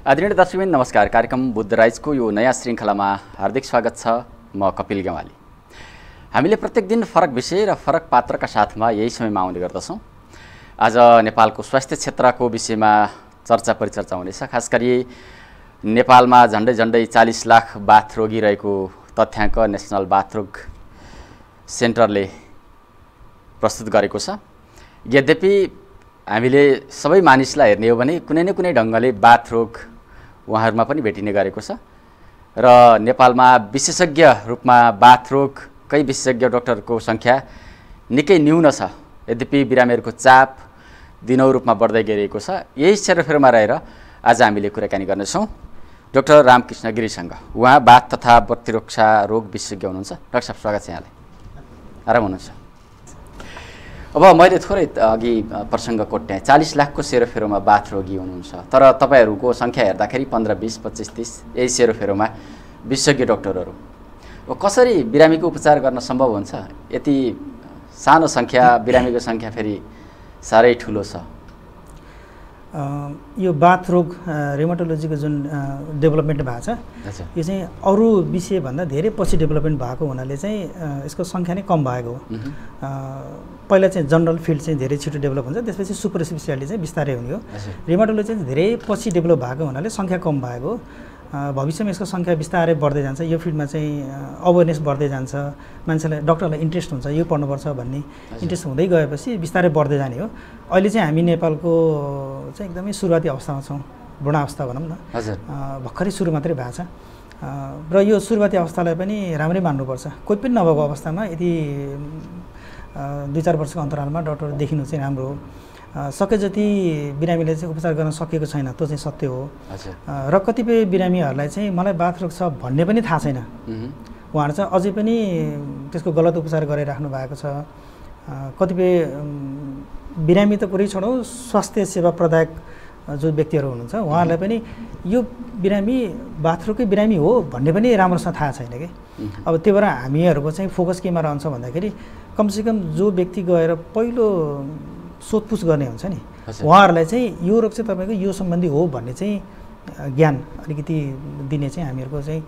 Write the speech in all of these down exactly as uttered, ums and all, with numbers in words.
आदरणीय दर्शकबिन नमस्कार। कार्यक्रम बुद्ध राइजको यो नयाँ श्रृङ्खलामा हार्दिक स्वागत छ। म कपिल गेवाली। हामीले प्रत्येक दिन फरक विषय र फरक पात्रका साथमा यही समयमा आउने गर्दछौँ। आज नेपालको स्वास्थ्य क्षेत्रको विषयमा चर्चा परिचर्चा हुनेछ। खास गरी नेपालमा झन्डै झन्डै चालीस लाख बाथ रोगी रहेको तथ्याङ्क नेसनल बाथरोग सेन्टरले प्रस्तुत गरेको छ। यद्यपि हामीले सबै मानिसलाई हेर्ने हो भने कुनै न कुनै ढङ्गले बाथ रोग उहाँहरूमा पनि भेटिने गरेको छ र नेपालमा विशेषज्ञ रूपमा बाथ रोगकै विशेषज्ञ डाक्टरको सङ्ख्या निकै न्यून छ। यद्यपि बिरामीहरूको चाप दिनौ रूपमा बढ्दै गइरहेको छ। यही सेरोफेरोमा रहेर आज हामीले कुराकानी गर्नेछौँ डाक्टर रामकृष्ण गिरीसँग। उहाँ बाथ तथा प्रतिरक्षा रोग विशेषज्ञ हुनुहुन्छ। डाक्टर साहब, स्वागत छ यहाँलाई। आराम हुनुहुन्छ? अब मैले थोरै अघि प्रसङ्ग कोट्याएँ, चालीस लाखको सेरोफेरोमा बाथ रोगी हुनुहुन्छ, तर तपाईँहरूको सङ्ख्या हेर्दाखेरि पन्ध्र बिस पच्चिस तिस यही सेरोफेरोमा विशेषज्ञ डाक्टरहरू। कसरी बिरामीको उपचार गर्न सम्भव हुन्छ? यति सानो सङ्ख्या, बिरामीको सङ्ख्या फेरि साह्रै ठुलो छ। यो बाथ रोग रेमाटोलोजीको जुन डेभलपमेन्ट भएको छ, यो चाहिँ अरू विषयभन्दा धेरै पछि डेभलपमेन्ट भएको हुनाले चाहिँ यसको सङ्ख्या नै कम भएको हो। पहिला चाहिँ जनरल फिल्ड चाहिँ धेरै छिटो डेभलप हुन्छ, त्यसपछि सुपर स्पेसियालिटी चाहिँ बिस्तारै हुने हो। रेमाटोलोजी चाहिँ धेरै पछि डेभलप भएको हुनाले सङ्ख्या कम भएको हो। भविष्यमा यसको सङ्ख्या बिस्तारै बढ्दै जान्छ। यो फिल्डमा चाहिँ अवेरनेस बढ्दै जान्छ, मान्छेलाई डक्टरलाई इन्ट्रेस्ट हुन्छ यो पढ्नुपर्छ भन्ने इन्ट्रेस्ट हुँदै गएपछि बिस्तारै बढ्दै जाने हो। अहिले चाहिँ हामी नेपालको चाहिँ एकदमै सुरुवाती अवस्थामा छौँ, भ्रूणावस्था भनौँ न। हजुर, भर्खरै सुरु मात्रै भएको छ र यो सुरुवाती अवस्थालाई पनि राम्रै मान्नुपर्छ। कोही पनि नभएको अवस्थामा यदि दुई चार वर्षको अन्तरालमा डक्टर देखिनु चाहिँ राम्रो हो। सके जति बिरामीले चाहिँ उपचार गर्न सकेको छैन, त्यो चाहिँ सत्य हो। र कतिपय बिरामीहरूलाई चाहिँ मलाई बाथ रोग छ भन्ने पनि थाहा छैन। उहाँहरू चाहिँ अझै पनि त्यसको गलत उपचार गरिराख्नु भएको छ। कतिपय बिरामी त कुरै छोडौँ, स्वास्थ्य सेवा प्रदायक जो व्यक्तिहरू हुनुहुन्छ उहाँहरूलाई पनि यो बिरामी बाथ रोगकै बिरामी हो भन्ने पनि राम्रोसँग थाहा छैन कि। अब त्यो भएर हामीहरूको चाहिँ फोकस केमा रहन्छ भन्दाखेरि कमसेकम जो व्यक्ति गएर पहिलो सोधपुछ गर्ने हुन्छ नि, उहाँहरूलाई चाहिँ यो रोग चाहिँ तपाईँको यो सम्बन्धी हो भन्ने चाहिँ ज्ञान अलिकति दिने चाहिँ हामीहरूको चाहिँ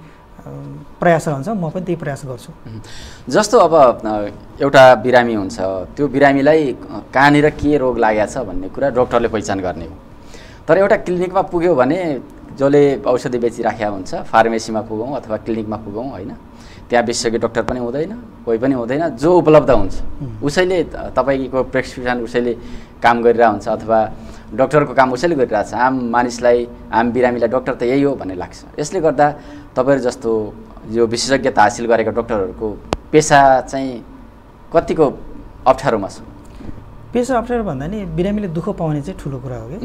प्रयास रहन्छ। म पनि त्यही प्रयास गर्छु। जस्तो अब एउटा बिरामी हुन्छ, त्यो बिरामीलाई कहाँनिर के रोग लागेको छ भन्ने कुरा डक्टरले पहिचान गर्ने हो। तर एउटा क्लिनिकमा पुग्यो भने जसले औषधि बेचिराखेका हुन्छ, फार्मेसीमा पुगौँ अथवा क्लिनिकमा पुगौँ, होइन, त्यहाँ विशेषज्ञ डाक्टर पनि हुँदैन, कोही पनि हुँदैन। जो उपलब्ध हुन्छ उसैले तपाईँको प्रेस्क्रिप्सन उसैले काम गरिरहेको हुन्छ अथवा डक्टरको काम उसैले गरिरहेको छ। आम मानिसलाई, आम बिरामीलाई डक्टर त यही हो भन्ने लाग्छ। यसले गर्दा तपाईँहरू जस्तो यो विशेषज्ञता हासिल गरेका डक्टरहरूको पेसा चाहिँ कतिको अप्ठ्यारोमा छ? पेसा अप्ठ्यारो भन्दा नि बिरामीले दुःख पाउने चाहिँ ठुलो कुरा हो कि।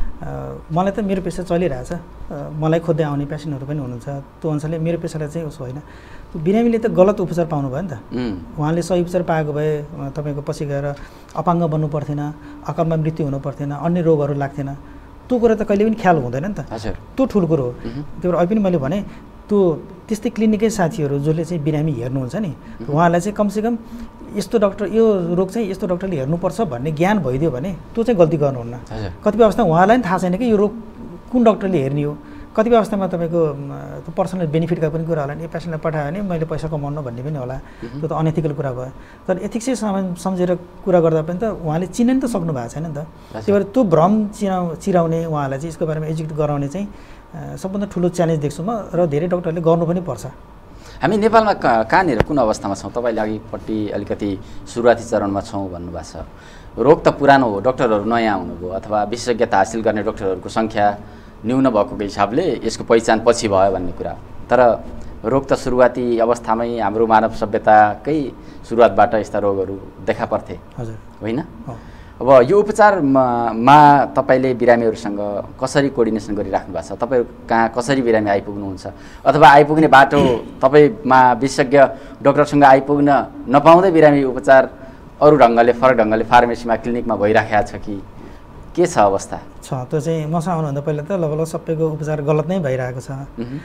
मलाई त मेरो पेसा चलिरहेछ, मलाई खोज्दै आउने पेसेन्टहरू पनि हुनुहुन्छ। त्यो अनुसारले मेरो पेसालाई चाहिँ उसो होइन। बिरामीले त गलत उपचार पाउनु भयो नि त। उहाँले सही उपचार पाएको भए तपाईँको पछि गएर अपाङ्ग बन्नु पर्थेन, अकालमा मृत्यु हुनु पर्थेन, अन्य रोगहरू लाग्थेन। त्यो कुरा त कहिले पनि ख्याल हुँदैन नि त। त्यो ठुलो कुरो हो। त्यो भएर अहिले पनि मैले भने त्यो त्यस्तै क्लिनिकै साथीहरू जसले चाहिँ बिरामी हेर्नुहुन्छ नि, उहाँलाई चाहिँ कमसेकम यस्तो डक्टर, यो रोग चाहिँ यस्तो डक्टरले हेर्नुपर्छ भन्ने ज्ञान भइदियो भने त्यो चाहिँ गल्ती गर्नुहुन्न। कतिपय अवस्थामा उहाँलाई पनि थाहा छैन कि यो रोग कुन डक्टरले हेर्ने हो। कतिपय अवस्थामा तपाईँको त्यो पर्सनल बेनिफिटका पनि कुरा होला नि, पेसेन्टलाई पठायो भने मैले पैसा कमाउनु भन्ने पनि होला। त्यो त अनएथिकल कुरा भयो। तर एथिक्सै सम्झेर कुरा गर्दा पनि त उहाँले चिन्न नि त सक्नु भएको छैन नि त। त्यही भएर त्यो भ्रम चिराउ चिराउने उहाँलाई चाहिँ यसको बारेमा एजुकेट गराउने चाहिँ सबभन्दा ठुलो च्यालेन्ज देख्छु म, र धेरै डक्टरले गर्नु पनि पर्छ। हामी नेपालमा कहाँनिर कुन अवस्थामा छौँ? तपाईँले अघिपट्टि अलिकति सुरुवाती चरणमा छौँ भन्नुभएको छ। रोग त पुरानो हो, डक्टरहरू नयाँ हुनुभयो अथवा विशेषज्ञता हासिल गर्ने डक्टरहरूको सङ्ख्या न्यून भएको हिसाबले यसको पहिचान पछि भयो भन्ने कुरा। तर रोग त सुरुवाती अवस्थामै हाम्रो मानव सभ्यताकै सुरुवातबाट यस्ता रोगहरू देखा पर्थे, हजुर, होइन? अब यो उपचारमा तपाईँले बिरामीहरूसँग कसरी कोअर्डिनेसन गरिराख्नु भएको छ? तपाईँहरू कहाँ कसरी बिरामी आइपुग्नुहुन्छ अथवा आइपुग्ने बाटो तपाईँमा विशेषज्ञ डक्टरसँग आइपुग्न नपाउँदै बिरामी उपचार अरू ढङ्गले, फरक ढङ्गले फार्मेसीमा, क्लिनिकमा भइराखेको छ कि के छ अवस्था? छ त्यो चाहिँ मसँग आउनुभन्दा पहिला त लगभग सबैको उपचार गलत नै भइरहेको छ।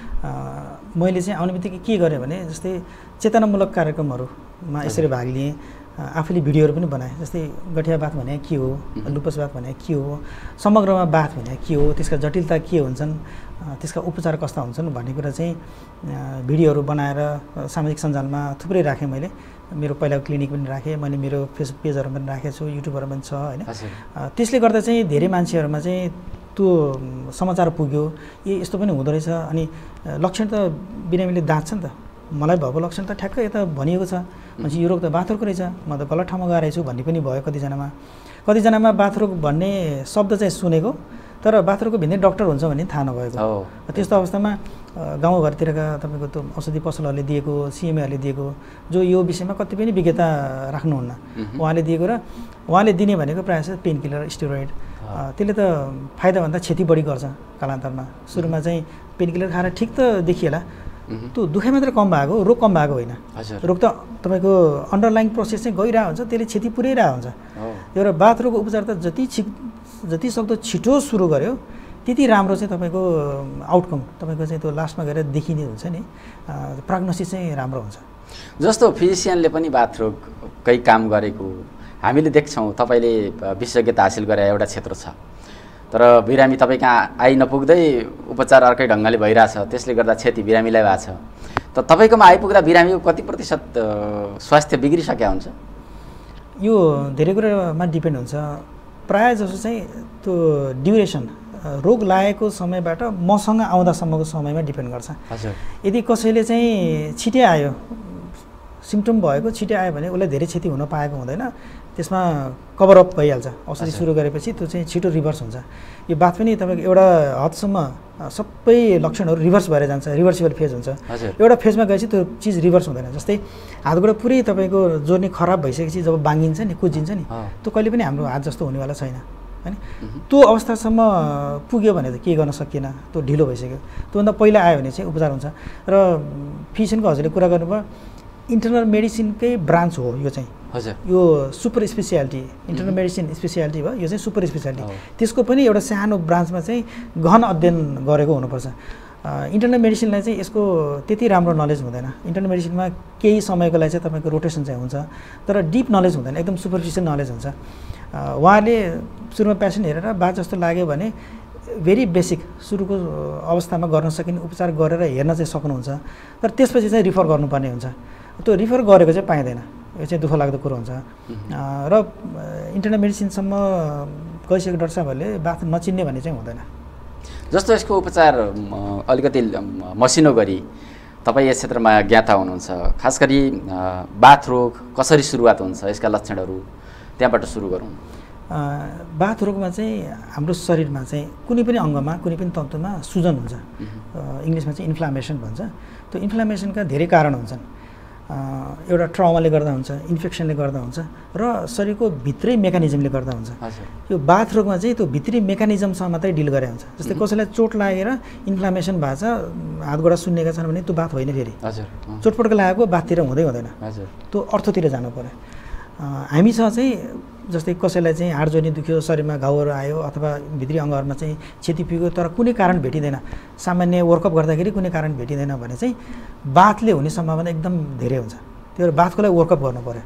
मैले चाहिँ आउने बित्तिकै के गरेँ भने जस्तै चेतनामूलक कार्यक्रमहरूमा यसरी भाग लिएँ। आफूले भिडियोहरू पनि बनाएँ। जस्तै गठिया बाथ भने के हो, लुपस बाथ भने के हो, समग्रमा बाथ भने के हो, त्यसका जटिलता के हुन्छन्, त्यसका उपचार कस्ता हुन्छन् भन्ने कुरा चाहिँ भिडियोहरू बनाएर सामाजिक सञ्जालमा थुप्रै राखेँ मैले। मेरो पहिलाको क्लिनिक पनि राखेँ मैले, मेरो फेसबुक पेजहरू पनि राखेको छु, युट्युबहरू पनि छ होइन। त्यसले गर्दा चाहिँ धेरै मान्छेहरूमा चाहिँ त्यो समाचार पुग्यो, ए यस्तो पनि हुँदो रहेछ। अनि लक्षण त बिरामीले दाँच्छ नि त, मलाई भएको लक्षण त ठ्याक्कै यता भनिएको छ, मान्छे यो रोग त बाथरोगको रहेछ, म त गलत ठाउँमा गएर छु भन्ने पनि भयो कतिजनामा। कतिजनामा बाथरोग भन्ने शब्द चाहिँ सुनेको, तर बाथरोगको भिन्दै डक्टर हुन्छ भन्ने थाहा नभएको। त्यस्तो अवस्थामा गाउँघरतिरका तपाईँको त्यो औषधि पसलहरूले दिएको, सिएमएहरूले दिएको, जो यो विषयमा कति पनि विज्ञता राख्नुहुन्न, उहाँले दिएको र उहाँले दिने भनेको प्रायः जस्तो पेन किलर, स्टेरोइड, त्यसले त फाइदाभन्दा क्षति बढी गर्छ कालान्तरमा। सुरुमा चाहिँ पेन किलर खाएर ठिक त देखिएला, त्यो दुखाइ मात्र कम भएको, रोग कम भएको होइन। रोग त तपाईँको अन्डरलाइन प्रोसेस चाहिँ गइरहेको हुन्छ, त्यसले क्षति पुर्याइरहेको हुन्छ। त्यो भएर बाथरोगको उपचार त जति छि जति सक्दो छिटो सुरु गर्यो त्यति राम्रो चाहिँ तपाईँको आउटकम, तपाईँको चाहिँ त्यो लास्टमा गएर देखिने हुन्छ नि, प्रोग्नोसिस चाहिँ राम्रो हुन्छ। जस्तो फिजिसियनले पनि बाथरोगकै काम गरेको हामीले देख्छौँ, तपाईँले विशेषज्ञता हासिल गरे एउटा क्षेत्र छ, तर बिरामी तपाईँ कहाँ आइ नपुग्दै उपचार अर्कै ढङ्गले भइरहेछ, त्यसले गर्दा क्षति बिरामीलाई भएको छ। त तपाईँकोमा आइपुग्दा बिरामीको कति प्रतिशत स्वास्थ्य बिग्रिसकेका हुन्छ? यो धेरै कुरामा डिपेन्ड हुन्छ। प्रायः जसो चाहिँ त्यो ड्युरेसन, रोग लागेको समयबाट मसँग आउँदासम्मको समयमा डिपेन्ड गर्छ। यदि कसैले चाहिँ छिटै आयो, सिम्पटम भएको छिटै आयो भने उसलाई धेरै क्षति हुन पाएको हुँदैन, त्यसमा कभरअप भइहाल्छ। औषधि सुरु गरेपछि त्यो चाहिँ छिटो रिभर्स हुन्छ। यो बात पनि तपाईँको एउटा हदसम्म सबै लक्षणहरू रिभर्स भएर जान्छ, रिभर्सिबल फेज हुन्छ। एउटा फेजमा गएपछि त्यो चिज रिभर्स हुँदैन। जस्तै हातबाट पुरै तपाईँको जोर्नी खराब भइसकेपछि जब बाङ्गिन्छ नि, कुजिन्छ नि, त्यो कहिले पनि हाम्रो हात जस्तो हुनेवाला छैन होइन। त्यो अवस्थासम्म पुग्यो भने त केही गर्न सकिएन, त्यो ढिलो भइसक्यो। त्योभन्दा पहिला आयो भने चाहिँ उपचार हुन्छ। र फिजिसियनको हजुरले कुरा गर्नुभयो, इन्टरनल मेडिसिनकै ब्रान्च हो यो चाहिँ। हजुर, यो super speciality, internal medicine speciality भयो, यो चाहिँ सुपर स्पेसियालिटी। त्यसको पनि एउटा सानो ब्रान्चमा चाहिँ गहन अध्ययन गरेको हुनुपर्छ। इन्टरनल मेडिसिनलाई चाहिँ यसको त्यति राम्रो नलेज हुँदैन। इन्टरनल मेडिसिनमा केही समयको लागि चाहिँ तपाईँको रोटेसन चाहिँ हुन्छ, तर डिप नलेज हुँदैन, एकदम सुपरफिसियल नलेज हुन्छ। उहाँले सुरुमा पेसेन्ट हेरेर बात जस्तो लाग्यो भने भेरी बेसिक सुरुको अवस्थामा गर्न सकिने उपचार गरेर हेर्न चाहिँ सक्नुहुन्छ, तर त्यसपछि चाहिँ रिफर गर्नुपर्ने हुन्छ। त्यो रिफर गरेको चाहिँ पाइँदैन, यो चाहिँ दुःख लाग्दो कुरो हुन्छ। र इन्टरनल मेडिसिनसम्म गइसकेको डाक्टर साहबहरूले बात नचिन्ने भन्ने चाहिँ हुँदैन। जस्तो यसको उपचार अलिकति मसिनो गरी तपाईँ यस क्षेत्रमा ज्ञाता हुनुहुन्छ, खास गरी बाथरोग कसरी सुरुवात हुन्छ, यसका लक्षणहरू त्यहाँबाट सुरु गरौँ। बाथरोगमा चाहिँ हाम्रो शरीरमा चाहिँ कुनै पनि अङ्गमा, कुनै पनि तन्तुमा सुजन हुन्छ, इङ्ग्लिसमा चाहिँ इन्फ्लामेसन भन्छ। त्यो इन्फ्लामेसनका धेरै कारण हुन्छन्। एउटा ट्रमाले गर्दा हुन्छ, इन्फेक्सनले गर्दा हुन्छ, र शरीरको भित्रै मेकानिजमले गर्दा हुन्छ। यो बाथरोगमा चाहिँ त्यो भित्री मेकानिजमसँग मात्रै डिल गरे हुन्छ। जस्तै कसैलाई चोट लागेर इन्फ्लामेसन भएको छ, हातगोडा सुन्नेका छन् भने त्यो बाथ होइन फेरि। चोटपटक लागेको बाथतिर हुँदै हुँदैन, त्यो अर्थोतिर जानु पर्यो। हामीसँग चाहिँ जस्तै कसैलाई चाहिँ हाड जोर्नी दुख्यो, शरीरमा घाउहरू आयो, अथवा भित्री अङ्गहरूमा चाहिँ क्षति पुग्यो, तर कुनै कारण भेटिँदैन, सामान्य वर्कअप गर्दाखेरि कुनै कारण भेटिँदैन भने चाहिँ बाथले हुने सम्भावना एकदम धेरै हुन्छ। त्यही भएर बाथको लागि वर्कअप गर्नु पऱ्यो।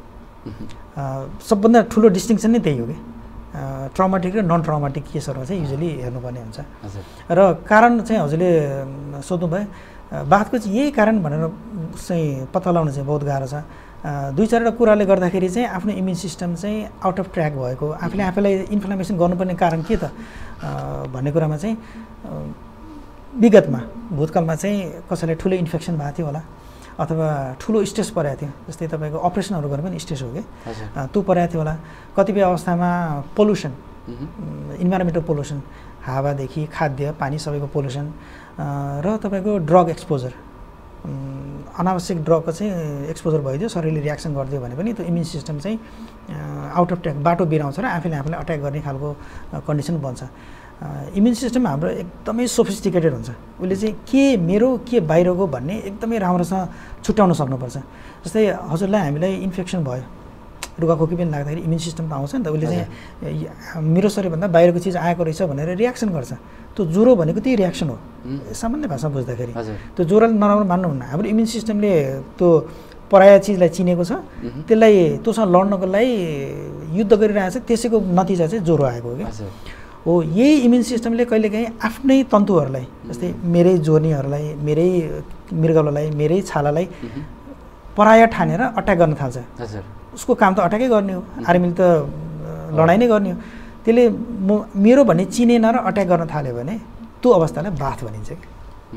सबभन्दा ठुलो डिस्टिङसन नै त्यही हो कि ट्रमाटिक र नन ट्रमाटिक केसहरूमा चाहिँ युजली हेर्नुपर्ने हुन्छ। र कारण चाहिँ हजुरले सोध्नुभयो, बाथको चाहिँ यही कारण भनेर चाहिँ पत्ता लगाउनु चाहिँ बहुत गाह्रो छ। दुई चारवटा कुराले गर्दाखेरि चाहिँ आफ्नो इम्युन सिस्टम चाहिँ आउट अफ ट्र्याक भएको, आफूले आफैलाई इन्फ्लामेसन गर्नुपर्ने कारण के त भन्ने कुरामा चाहिँ विगतमा भूतकालमा चाहिँ कसैलाई ठुलो इन्फेक्सन भएको थियो होला, अथवा ठुलो स्ट्रेस परेको थियो। जस्तै तपाईँको अपरेसनहरू गर्नु पनि स्ट्रेस हो कि, त्यो परेको थियो होला। कतिपय अवस्थामा पोल्युसन, इन्भाइरोमेन्टल पोल्युसन, हावादेखि खाद्य पानी सबैको पोल्युसन, र तपाईँको ड्रग एक्सपोजर, अनावश्यक ड्रगको चाहिँ एक्सपोजर भइदियो, शरीरले रियाक्सन गरिदियो भने पनि त्यो इम्युन सिस्टम चाहिँ आउट अफ ट्र्याक, बाटो बिराउँछ र आफैले आफूलाई अट्याक गर्ने खालको कन्डिसन बन्छ। इम्युन सिस्टम हाम्रो एकदमै सोफिस्टिकेटेड हुन्छ। उसले चाहिँ के मेरो के बाहिरको भन्ने एकदमै राम्रोसँग छुट्याउन सक्नुपर्छ। जस्तै हजुरलाई हामीलाई इन्फेक्सन भयो, रुगाखोकी पनि लाग्दाखेरि इम्युन सिस्टम त आउँछ नि त, उसले चाहिँ मेरो शरीरभन्दा बाहिरको चिज आएको रहेछ भनेर रियाक्सन गर्छ। त्यो ज्वरो भनेको त्यही रियाक्सन हो सामान्य भाषामा बुझ्दाखेरि। त्यो ज्वरोलाई नराम्रो मान्नुहुन्न, हाम्रो इम्युन सिस्टमले त्यो पराया चिजलाई चिनेको छ, त्यसलाई त्योसँग लड्नको लागि युद्ध गरिरहेको छ, त्यसैको नतिजा चाहिँ ज्वरो आएको हो कि। हो यही इम्युन सिस्टमले कहिलेकाहीँ आफ्नै तन्तुहरूलाई जस्तै मेरै जोर्नीहरूलाई मेरै मृगौलालाई मेरै छालालाई पराया ठानेर अट्याक गर्न थाल्छ। हजुर उसको काम त अट्याकै गर्ने हो, आर्मीले त लडाइँ नै गर्ने हो। त्यसले म मेरो भन्ने चिनेन र अट्याक गर्न थाल्यो भने त्यो अवस्थालाई बाथ भनिन्छ कि।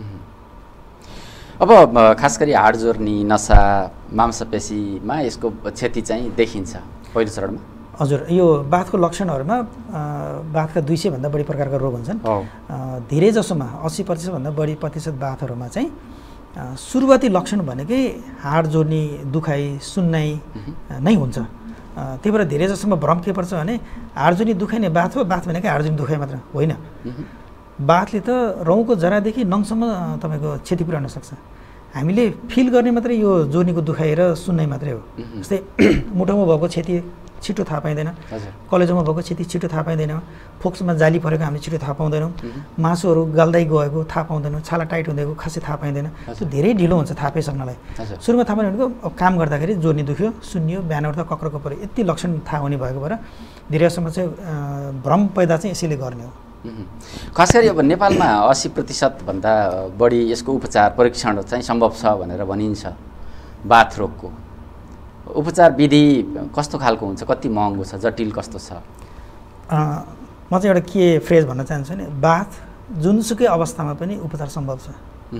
अब खास गरी हाड जोर्नी नसा मांसपेशीमा यसको क्षति चाहिँ देखिन्छ पहिलो चरणमा। हजुर यो बाथको लक्षणहरूमा बाथका दुई सय भन्दा बढी प्रकारका रोग हुन्छन्। धेरै जसोमा अस्सी प्रतिशत भन्दा बढी प्रतिशत बाथहरूमा चाहिँ सुरुवाती लक्षण भनेकै हाड जोर्नी दुखाइ सुन्नाइ नै हुन्छ। त्यही भएर धेरै जसोमा भ्रम के पर्छ भने हाड जोर्नी दुखाइ नै बाथ हो, बाथ भनेकै हाड जोर्नी दुखाइ मात्र होइन। बाथले त रौँको जरादेखि नङसम्म तपाईँको क्षति पुर्याउन सक्छ। हामीले फिल गर्ने मात्रै यो जोर्नीको दुखाइ र सुन्नाइ मात्रै हो। जस्तै मुटुमा भएको क्षति छिटो थाहा पाइँदैन, कलेजोमा भएको क्षति छिटो थाहा पाइँदैन, फोक्समा जाली परेको हामीले छिटो थाहा पाउँदैनौँ, मासुहरू गाल्दै गएको थाहा पाउँदैनौँ, छाला टाइट हुँदै गएको खासै थाहा पाइँदैन। त्यो धेरै ढिलो हुन्छ थाहा पाइसक्नलाई। सुरुमा थाहा पाउने भनेको अब काम गर्दाखेरि जोर्नी दुख्यो सुन्यो बिहान उठ्दा कक्रको पऱ्यो यति लक्षण थाहा हुने भएको भएर धेरैसम्म चाहिँ भ्रम पैदा चाहिँ यसैले गर्ने हो। खास गरी अब नेपालमा अस्सी प्रतिशतभन्दा बढी यसको उपचार परीक्षण चाहिँ सम्भव छ भनेर भनिन्छ। बाथ रोगको उपचार विधि कस्तो खालको हुन्छ, कति महँगो छ, जटिल कस्तो छ? म चाहिँ एउटा के फ्रेज भन्न चाहन्छु भने बाथ जुनसुकै अवस्थामा पनि उपचार सम्भव छ।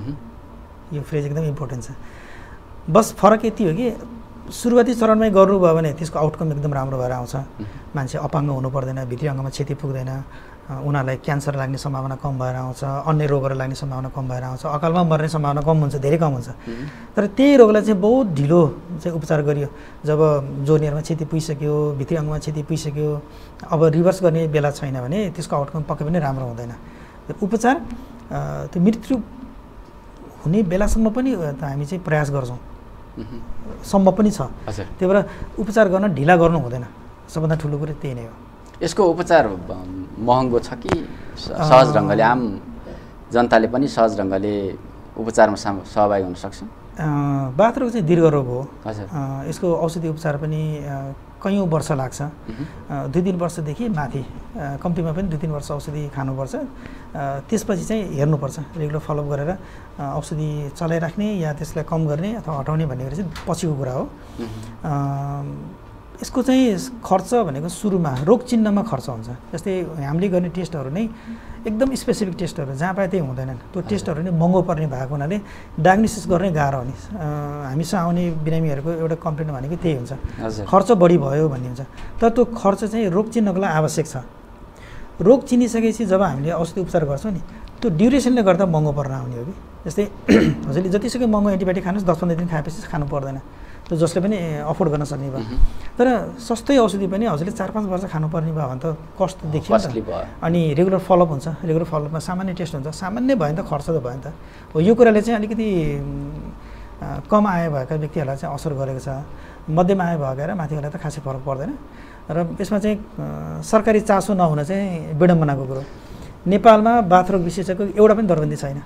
यो फ्रेज एकदम इम्पोर्टेन्ट छ। बस फरक यति हो कि सुरुवाती चरणमै गर्नुभयो भने त्यसको आउटकम एकदम राम्रो भएर आउँछ। मान्छे अपाङ्ग हुनु पर्दैन, भित्री अङ्गमा क्षति पुग्दैन, उनीहरूलाई क्यान्सर लाग्ने सम्भावना कम भएर आउँछ, अन्य रोगहरू लाग्ने सम्भावना कम भएर आउँछ, अकालमा मर्ने सम्भावना कम हुन्छ, धेरै कम हुन्छ। तर त्यही रोगलाई चाहिँ बहुत ढिलो चाहिँ उपचार गरियो। जब जोर्नीहरूमा क्षति पुगिसक्यो, भित्री अङ्गमा क्षति पुगिसक्यो, अब रिभर्स गर्ने बेला छैन भने त्यसको आउटकम पक्कै पनि राम्रो हुँदैन। उपचार त्यो मृत्यु हुने बेलासम्म पनि हामी चाहिँ प्रयास गर्छौँ, सम्भव पनि छ। त्यही भएर उपचार गर्न ढिला गर्नु हुँदैन, सबभन्दा ठुलो कुरो त्यही नै हो। यसको उपचार महँगो छ कि सहज ढङ्गले आम जनताले पनि सहज ढङ्गले उपचारमा सहभागी हुन सक्छ? बाथ रोग चाहिँ दीर्घ रोग हो। हजुर यसको औषधि उपचार पनि कैयौँ वर्ष लाग्छ। दुई तिन वर्षदेखि माथि कम्तीमा पनि दुई तिन वर्ष औषधि खानुपर्छ। त्यसपछि चाहिँ हेर्नुपर्छ, रेगुलर फलोअप गरेर औषधि चलाइराख्ने या त्यसलाई कम गर्ने अथवा हटाउने भन्ने कुरा चाहिँ पछिको कुरा हो। यसको चाहिँ खर्च भनेको सुरुमा रोग चिन्हमा खर्च हुन्छ। जस्तै हामीले गर्ने टेस्टहरू नै एकदम स्पेसिफिक टेस्टहरू जहाँ पाए त्यही हुँदैनन्। त्यो टेस्टहरू नै महँगो पर्ने भएको हुनाले डायग्नोसिस गर्नै गाह्रो हुने। हामीसँग आउने बिरामीहरूको एउटा कम्प्लेन भनेको त्यही हुन्छ, खर्च बढी भयो भन्ने हुन्छ। तर त्यो खर्च चाहिँ रोग चिन्हको लागि आवश्यक छ। रोग चिनिसकेपछि जब हामीले औषधि उपचार गर्छौँ नि त्यो ड्युरेसनले गर्दा महँगो पर्न आउने हो कि। जस्तै हजुरले जतिसुकै महँगो एन्टिबायोटिक खानुहोस्, दस पन्ध्र दिन खाएपछि खानु पर्दैन, त्यो जसले पनि अफोर्ड गर्न सक्ने भयो। तर सस्तै औषधि पनि हजुरले चार पाँच वर्ष खानुपर्ने भयो भने त कस्ट देखियो नि त। अनि रेगुलर फलोअप हुन्छ, रेगुलर फलोअपमा सामान्य टेस्ट हुन्छ, सामान्य भयो नि त खर्च त भयो नि त। हो यो कुराले चाहिँ अलिकति कम आय भएका व्यक्तिहरूलाई चाहिँ असर गरेको छ। मध्यम आय भएका माथिहरूलाई त खासै फरक पर्दैन। र यसमा चाहिँ सरकारी चासो नहुन चाहिँ विडम्बनाको कुरो। नेपालमा बाथरोग विशेषज्ञको एउटा पनि दरबन्दी छैन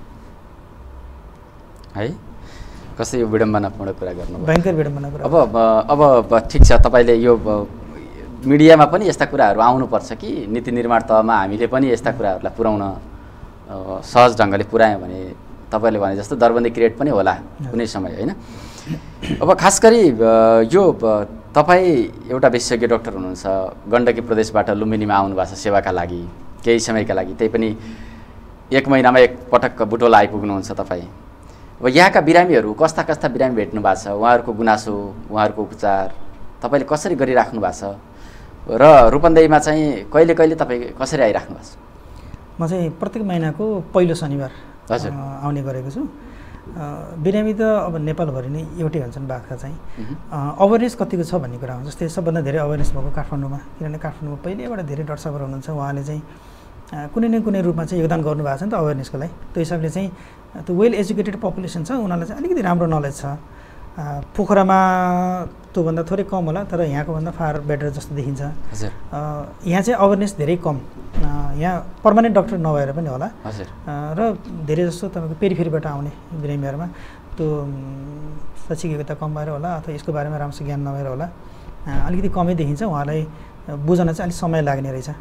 है। कसै यो विडम्बनापूर्ण कुरा गर्नु, भयङ्कर विडम्बना कुरा। अब अब ठिक छ, तपाईँले यो मिडियामा पनि यस्ता कुराहरू आउनुपर्छ कि नीति निर्माण तहमा हामीले पनि यस्ता कुराहरूलाई पुर्याउन सहज ढङ्गले पुर्यायौँ भने तपाईँले भने जस्तो दरबन्दी क्रिएट पनि होला कुनै समय, होइन? अब खास गरी यो तपाईँ एउटा विशेषज्ञ डाक्टर हुनुहुन्छ, गण्डकी प्रदेशबाट लुम्बिनीमा आउनुभएको छ सेवाका लागि केही समयका लागि, त्यही पनि एक महिनामा एक पटक बुटोल आइपुग्नुहुन्छ तपाईँ। अब यहाँका बिरामीहरू कस्ता कस्ता बिरामी भेट्नु भएको छ, उहाँहरूको गुनासो उहाँहरूको उपचार तपाईँले कसरी गरिराख्नु भएको छ र रूपन्देहीमा चाहिँ कहिले कहिले तपाईँ कसरी आइराख्नु भएको छ? म चाहिँ प्रत्येक महिनाको पहिलो शनिबार हजुर आउने गरेको छु। बिरामी त अब नेपालभरि नै एउटै हुन्छन् बाथका चाहिँ। अवेरनेस कतिको छ भन्ने कुरा हो। जस्तै सबभन्दा धेरै अवेरनेस भएको काठमाडौँमा, किनभने काठमाडौँमा पहिल्यैबाट धेरै डाक्टर साहबहरू हुनुहुन्छ, उहाँले चाहिँ कुनै न कुनै रूपमा चाहिँ योगदान गर्नुभएको छ नि त अवेरनेसको लागि। त्यो हिसाबले चाहिँ त्यो वेल एजुकेटेड पपुलेसन छ, उनीहरूलाई चाहिँ अलिकति राम्रो नलेज छ। पोखरामा त्योभन्दा थोरै कम होला, तर यहाँको भन्दा फार बेटर जस्तो देखिन्छ। यहाँ चाहिँ अवेरनेस धेरै कम, यहाँ पर्मानेन्ट डक्टर नभएर पनि होला र धेरै जस्तो तपाईँको पेरिफेरीबाट आउने बिरामीहरूमा त्यो शैक्षिक योग्यता कम भएर होला अथवा यसको बारेमा राम्रोसँग ज्ञान नभएर होला, अलिकति कमै देखिन्छ। उहाँलाई बुझ्न चाहिँ अलिक समय लाग्ने रहेछ।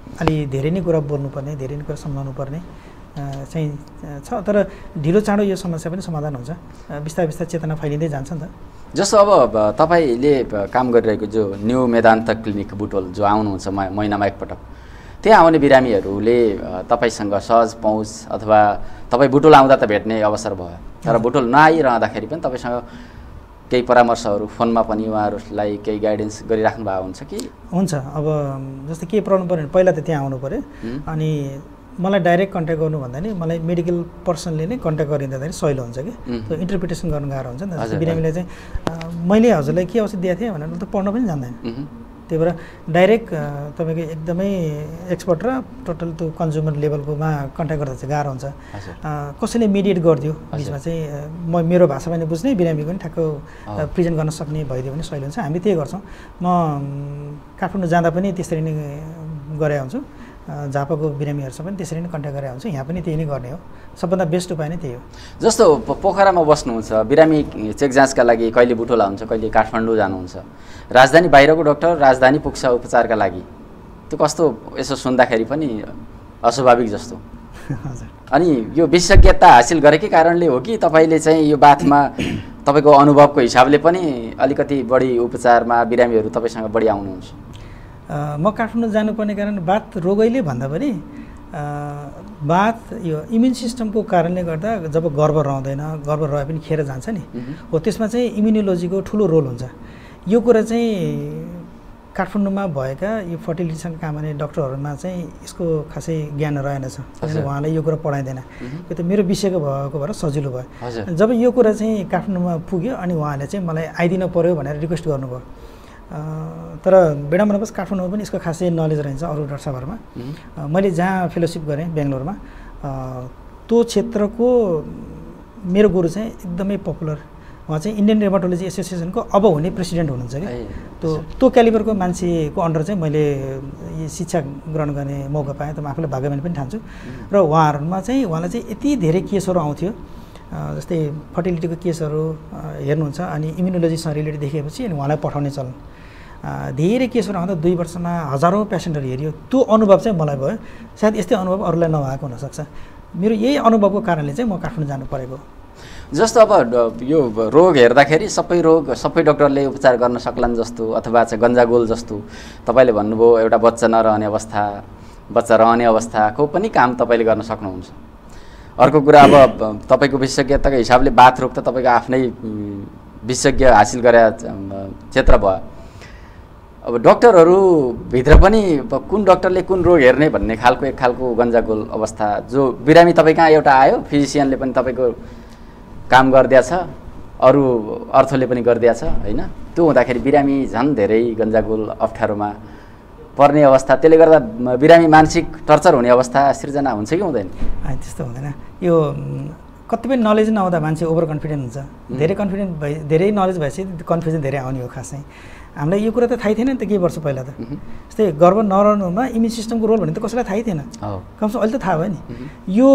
अलि धेरै नै कुरा बोल्नुपर्ने धेरै नै कुरा सम्झाउनु पर्ने चाहिँ छ। तर ढिलो चाँडो यो समस्या पनि समाधान हुन्छ, बिस्तारै बिस्तारै चेतना फैलिँदै जान्छ नि त। जस्तो अब तपाईँले काम गरिरहेको जो न्यू मेदान्त क्लिनिक बुटोल जो आउनुहुन्छ महिनामा एकपटक, त्यहाँ आउने बिरामीहरूले तपाईँसँग सहज पहुँच अथवा तपाईँ बुटोल आउँदा त भेट्ने अवसर भयो, तर बुटोल नआइरहँदाखेरि पनि तपाईँसँग केही परामर्शहरू फोनमा पनि उहाँहरूलाई केही गाइडेन्स गरिराख्नु भएको हुन्छ कि? हुन्छ। अब जस्तै के प्रब्लम पऱ्यो भने पहिला त त्यहाँ आउनु पऱ्यो, अनि मलाई डाइरेक्ट कन्ट्याक्ट गर्नुभन्दा नि मलाई मेडिकल पर्सनले नै कन्ट्याक्ट गरिदिँदाखेरि सहिलो हुन्छ कि त्यो इन्टरप्रिटेसन गर्नु गाह्रो हुन्छ नि त। बिरामीलाई चाहिँ मैले हजुरलाई के औषधि दिएको थिएँ भनेर त पढ्न पनि जान्दैन, त्यही भएर डाइरेक्ट तपाईँको एकदमै एक्सपर्ट र टोटल त्यो कन्ज्युमर लेभलकोमा कन्ट्याक्ट गर्दा चाहिँ गाह्रो हुन्छ। कसैले मिडिएट गरिदियो बिचमा चाहिँ म मेरो भाषा पनि बुझ्ने, बिरामीको पनि ठ्याक्क प्रेजेन्ट गर्न सक्ने भइदियो भने सहिलो हुन्छ। हामी त्यही गर्छौँ। म काठमाडौँ जाँदा पनि त्यसरी नै गरे हुन्छु, झापाको बिरामीहरूसँग पनि त्यसरी नै कन्ट्याक्ट गरेर हुन्छ, यहाँ पनि त्यही नै गर्ने हो। सबभन्दा बेस्ट उपाय नै त्यही हो। जस्तो पोखरामा बस्नुहुन्छ, बिरामी चेक जाँचका लागि कहिले बुटोल आउँछ, कहिले काठमाडौँ जानुहुन्छ, राजधानी बाहिरको डक्टर राजधानी पुग्छ उपचारका लागि, त्यो कस्तो यसो सुन्दाखेरि पनि अस्वाभाविक जस्तो। अनि यो विशेषज्ञता हासिल गरेकै कारणले हो कि तपाईँले चाहिँ यो बातमा तपाईँको अनुभवको हिसाबले पनि अलिकति बढी उपचारमा बिरामीहरू तपाईँसँग बढी आउनुहुन्छ? म काठमाडौँ जानुपर्ने कारण बात रोगैले भन्दा पनि बात यो इम्युन सिस्टमको कारणले गर्दा जब गर्भ रहँदैन, गर्भ रहे पनि खेर जान्छ नि, हो त्यसमा चाहिँ इम्युनोलोजीको ठुलो रोल हुन्छ। यो कुरा चाहिँ काठमाडौँमा भएका यो फर्टिलिटीसँग काम गर्ने डक्टरहरूमा चाहिँ यसको खासै ज्ञान रहेनछ, उहाँलाई यो कुरा पढाइँदैन। यो त मेरो विषयको भएको भएर सजिलो भयो। जब यो कुरा चाहिँ काठमाडौँमा पुग्यो अनि उहाँले चाहिँ मलाई आइदिनु पर्यो भनेर रिक्वेस्ट गर्नुभयो। तर बेडामनबस काठमाडौँमा पनि यसको खासै नलेज रहन्छ अरू डाक्टर साहबहरूमा। मैले जहाँ फेलोसिप गरेँ बेङ्गलोरमा, त्यो क्षेत्रको मेरो गुरु चाहिँ एकदमै पपुलर, उहाँ चाहिँ इन्डियन रेमाटोलोजी एसोसिएसनको अब हुने प्रेसिडेन्ट हुनुहुन्छ कि। त्यो त्यो क्यालिबरको मान्छेको अन्डर चाहिँ मैले शिक्षा ग्रहण गर्ने मौका पाएँ, त म आफूलाई भाग्यमानी पनि ठान्छु। र उहाँहरूमा चाहिँ उहाँलाई चाहिँ यति धेरै केसहरू आउँथ्यो, जस्तै फर्टिलिटीको केसहरू हेर्नुहुन्छ अनि इम्युनोलोजीसँग रिलेटेड देखेपछि अनि उहाँलाई पठाउने चलन। धेरै केसहरू आउँदा दुई वर्षमा हजारौँ पेसेन्टहरू हेऱ्यो। त्यो अनुभव चाहिँ मलाई भयो, सायद यस्तै अनुभव अरूलाई नभएको हुनसक्छ। मेरो यही अनुभवको कारणले चाहिँ म काठमाडौँ जानु परेको। जस्तो अब यो रोग हेर्दाखेरि सबै रोग सबै डक्टरले उपचार गर्न सक्लान् जस्तो, अथवा चाहिँ गन्जागोल जस्तो तपाईँले भन्नुभयो, एउटा बच्चा नरहने अवस्था, बच्चा रहने अवस्थाको पनि काम तपाईँले गर्न सक्नुहुन्छ। अर्को कुरा, अब तपाईँको विशेषज्ञताको हिसाबले बाथ रोग त तपाईँको आफ्नै विशेषज्ञ हासिल गरे क्षेत्र भयो। अब डक्टरहरूभित्र पनि कुन डक्टरले कुन रोग हेर्ने भन्ने खालको एक खालको गन्जागोल अवस्था, जो बिरामी तपाईँ कहाँ एउटा आयो, फिजिसियनले पनि तपाईँको काम गरिदिएछ, अरू अर्थले पनि गरिदिएछ होइन, त्यो हुँदाखेरि बिरामी झन् धेरै गन्जागोल अप्ठ्यारोमा पर्ने अवस्था, त्यसले गर्दा बिरामी मानसिक टर्चर हुने अवस्था सिर्जना हुन्छ कि हुँदैन? त्यस्तो हुँदैन। यो कतिपय नलेज नहुँदा मान्छे ओभर कन्फिडेन्ट हुन्छ, धेरै कन्फिडेन्ट भए धेरै नलेज भएपछि कन्फ्युजन धेरै आउने हो। खास चाहिँ हामीलाई यो कुरा त थाहै थिएन नि त केही वर्ष पहिला त। जस्तै गर्भ नरहनुमा इम्युन सिस्टमको रोल भन्ने त कसैलाई थाहै थिएन, कमसेकम अहिले त थाहा भयो नि। यो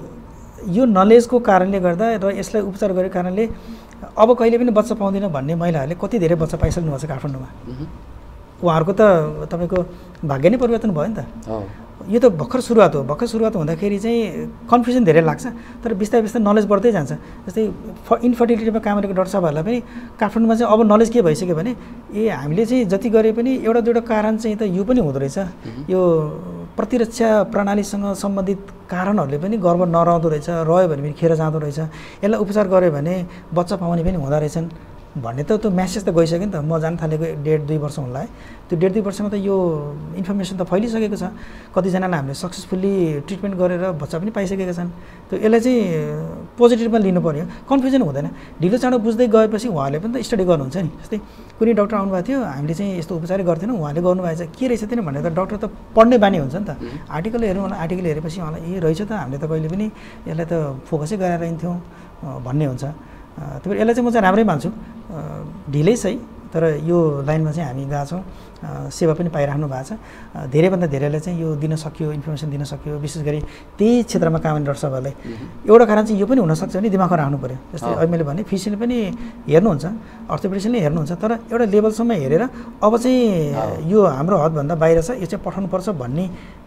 यो नलेजको कारणले गर्दा र यसलाई उपचार गरेको कारणले अब कहिले पनि बच्चा पाउँदैन भन्ने महिलाहरूले कति धेरै बच्चा पाइसक्नु भएको छ काठमाडौँमा। उहाँहरूको त तपाईँको भाग्य नै परिवर्तन भयो नि त। यो त भर्खर सुरुवात हो। भर्खर सुरुवात हुँदाखेरि चाहिँ कन्फ्युजन धेरै लाग्छ, तर बिस्तारै बिस्तारै नलेज बढ्दै जान्छ। जस्तै फ इन्फर्टिलिटीमा काम गरेको डाक्टर साहबहरूलाई पनि काठमाडौँमा चाहिँ अब नलेज के भइसक्यो भने ए हामीले चाहिँ जति गरे पनि एउटा दुईवटा कारण चाहिँ त यो पनि हुँदो रहेछ, यो प्रतिरक्षा प्रणालीसँग सम्बन्धित कारणहरूले पनि गर्भ नरहँदो रहेछ, रह्यो भने पनि खेर जाँदो रहेछ, यसलाई उपचार गऱ्यो भने बच्चा पाउने पनि हुँदो रहेछन् भन्ने त त्यो म्यासेज त गइसक्यो नि त। म जान थालेको डेढ दुई वर्ष हुनलाई त्यो डेढ दुई वर्षमा त यो इन्फर्मेसन त फैलिसकेको छ। कतिजनालाई हामीले सक्सेसफुल्ली ट्रिटमेन्ट गरेर बच्चा पनि पाइसकेका छन्। त्यो यसलाई चाहिँ पोजिटिभमा लिनु पर्यो, कन्फ्युजन हुँदैन। ढिलो चाँडो बुझ्दै गएपछि उहाँले पनि त स्टडी गर्नुहुन्छ नि। जस्तै कुनै डक्टर आउनुभएको थियो, हामीले चाहिँ यस्तो उपचारै गर्थेनौँ, उहाँले गर्नुभएछ के रहेछ त्यो भनेर त डक्टर त पढ्ने बानी हुन्छ नि त। आर्टिकल हेर्नु होला, आर्टिकल हेरेपछि उहाँलाई ए रहेछ त, हामीले त कहिले पनि यसलाई त फोकसै गरेर हिँड्थ्यौँ भन्ने हुन्छ। त्यो भएर यसलाई चाहिँ म चाहिँ राम्रै मान्छु, ढिलै सही, तर यो लाइनमा चाहिँ हामी गएको छौँ, सेवा पनि पाइराख्नु भएको छ। धेरैभन्दा धेरैलाई चाहिँ यो दिन सक्यो, इन्फर्मेसन दिन सक्यो। विशेष गरी त्यही क्षेत्रमा काम गर्ने डाक्टर साहबहरूलाई एउटा कारण चाहिँ यो पनि हुनसक्छ भने दिमागमा राख्नु पऱ्यो। जस्तै अहिले मैले भने फिजिसियनले पनि हेर्नुहुन्छ, अर्थोपेडिसियनले हेर्नुहुन्छ, तर एउटा लेभलसम्म हेरेर अब चाहिँ यो हाम्रो हदभन्दा बाहिर छ, यो चाहिँ पठाउनुपर्छ भन्ने